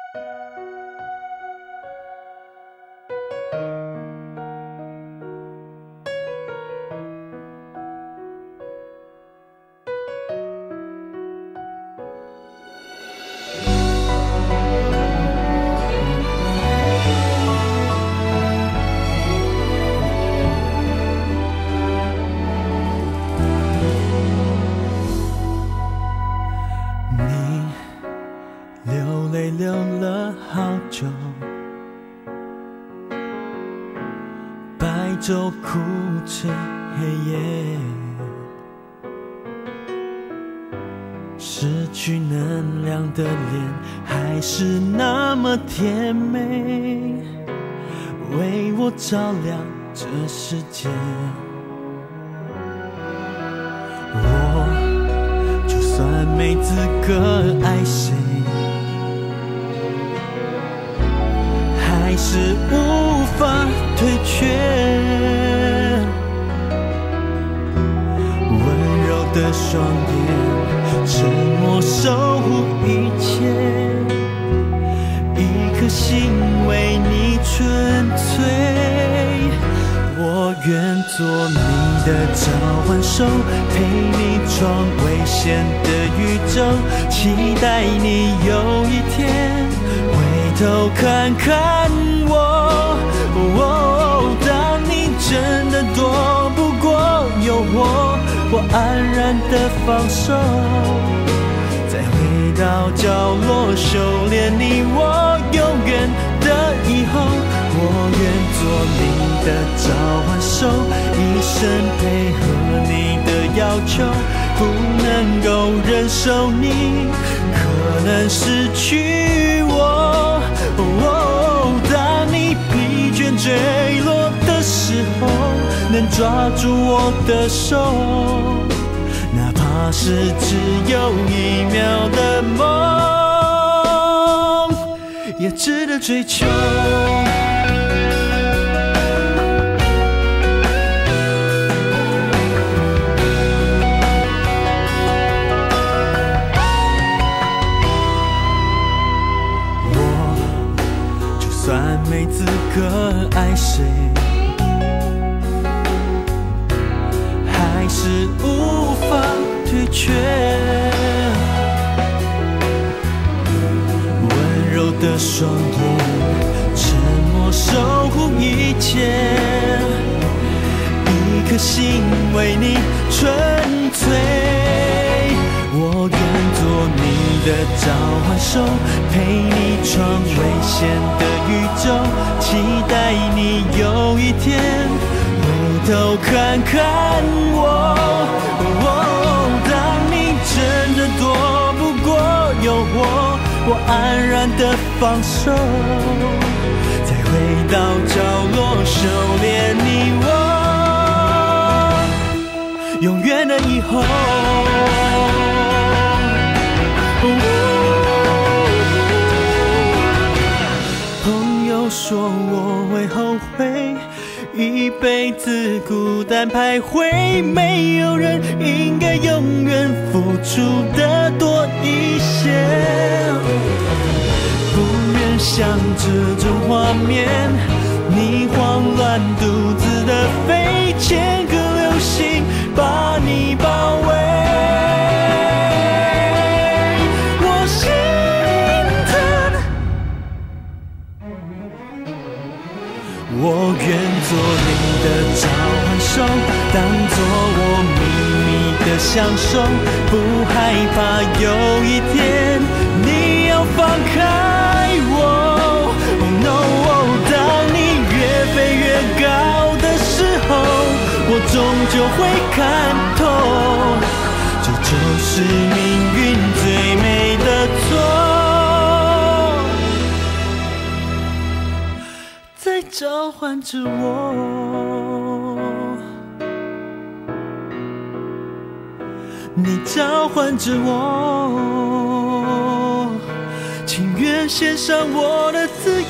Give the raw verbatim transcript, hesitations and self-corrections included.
流了好久，白昼哭成黑夜，失去能量的脸还是那么甜美，为我照亮这世界。我就算没资格爱谁，还是无法退却，温柔的双眼，沉默守护一切，一颗心为你纯粹。我愿做你的召唤兽，陪你闯危险的宇宙，期待你有一天回头看看我。哦，当你真的躲不过诱惑，我安然的放手，再回到角落修炼你我永远的以后。我愿做你的召唤兽，一生配合你的要求，不能够忍受你可能失去我。哦，当你疲倦坠落的时候，能抓住我的手，哪怕是只有一秒的梦，也值得追求。没资格爱谁，还是无法退却，温柔的双眼，沉默守护一切，一颗心为你纯粹。我愿做你的召唤兽，陪你闯危险的宇宙，期待你有一天回头看看我。哦，当你真的躲不过诱惑，我安然的放手，再回到角落修炼你我永远的以后。朋友说我会后悔，一辈子孤单徘徊，没有人应该永远付出的多一些。不愿想这种画面，你慌乱独自的飞，千颗流星把你包围。我愿做你的召唤兽，当作我秘密的享受，不害怕有一天你要放开我。Oh no， 当你越飞越高的时候，我终究会看透，这就是命运最美的错。召唤着我，你召唤着我，情愿献上我的自